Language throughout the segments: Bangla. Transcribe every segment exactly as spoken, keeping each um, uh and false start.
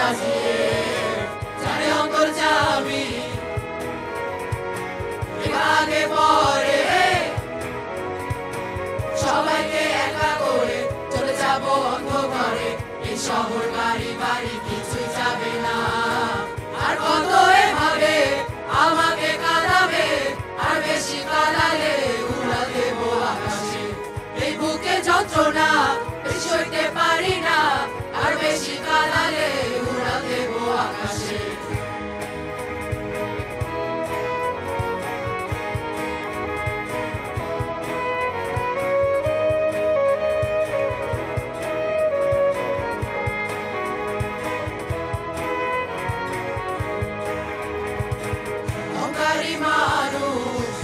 সাজিয়ে জানে অন্তর যাবি আগে পরে সবাইকে একা করে চলে যাব অন্ধকারে এই শহর বাড়ি বাড়ি কিছুই যাবে না আর কত এভাবে আমাকে কাঁদাবে আর বেশি কাঁদালে উড়া দেব আকাশে এই বুকে যন্ত্রণা বেশি সইতে পারি না আর বেশি কাঁদালে উড়া দেব আকাশে মানুষ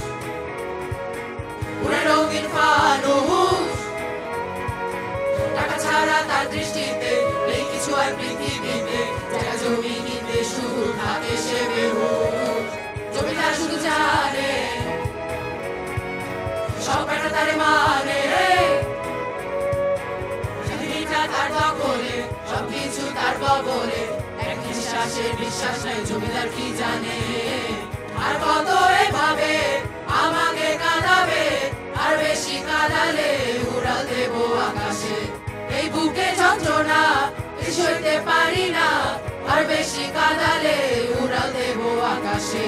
উড়ে রঙিন ফানুষ টাকা ছাড়া তার দৃষ্টিতে নেই কিছু আর পৃথিবীতে জায়গা জমি কিনতে শুধু থাকে সে বেহুশ জমিদার শুধু জানে সব বেটা তারে মানে পৃথিবীটা তার দখলে সব কিছু তার কবলে এক নিঃশ্বাসে বিশ্বাস নাই জমিদার কি জানে আর কত এভাবে আমাকে কাঁদাবে আর বেশি কাঁদালে উড়া দেব আকাশে এই বুকে যন্ত্রণা সইতে পারি না আর বেশি কাঁদালে উড়া দেব আকাশে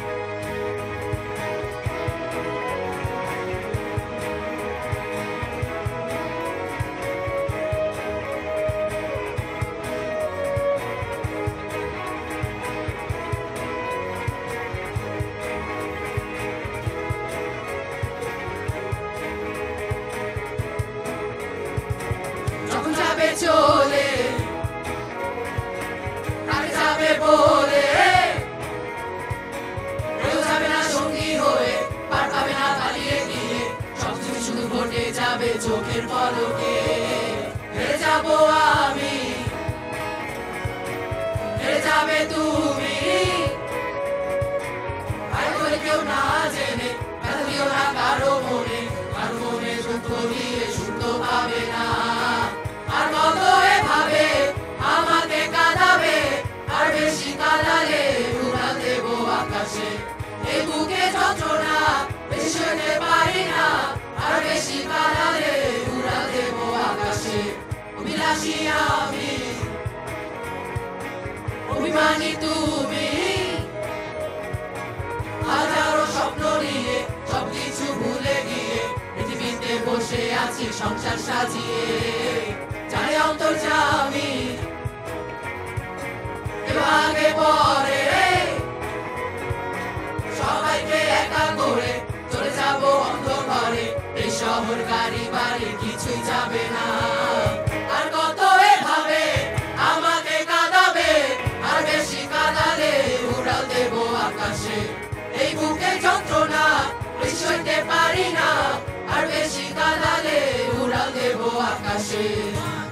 চলে কাকে যাবে বলে কেউ যাবে না সঙ্গী হয়ে পার পাবে না পালিয়ে গিয়ে সবকিছু শুধু ঘটে যাবে চোখের পলকে হেরে যাব আমি হেরে যাবে তুমি আর বলে কেউ না জেনে ব্যথা দিও না কারো মনে কারো মনে দুঃখ দিয়ে সুখ পাবে না আর কত এভাবে আমাকে কাঁদাবে আর বেশি কাঁদালে উড়া দেব আকাশে এই বুকে যন্ত্রণা বেশি সইতে পারি না আর বেশি কাঁদালে উড়া দেব আকাশে অভিলাষী আমি অভিমানী তুমি হাজারো স্বপ্ন নিয়ে সবকিছু ভুলে গিয়ে পৃথিবীতে বসে আছি সংসার সাজিয়ে জানে অন্তর যাবি আগে পরে সবাইকে একা করে চলে যাব অন্ধকারে এই শহর গাড়ি বাড়ি কিছুই যাবে না আর কত এভাবে আমাকে কাঁদাবে আর বেশি কাঁদালে উড়া দেব আকাশে এই বুকে যন্ত্রণা সইতে পারি না আর বেশি কাঁদালে উড়া দেব আকাশে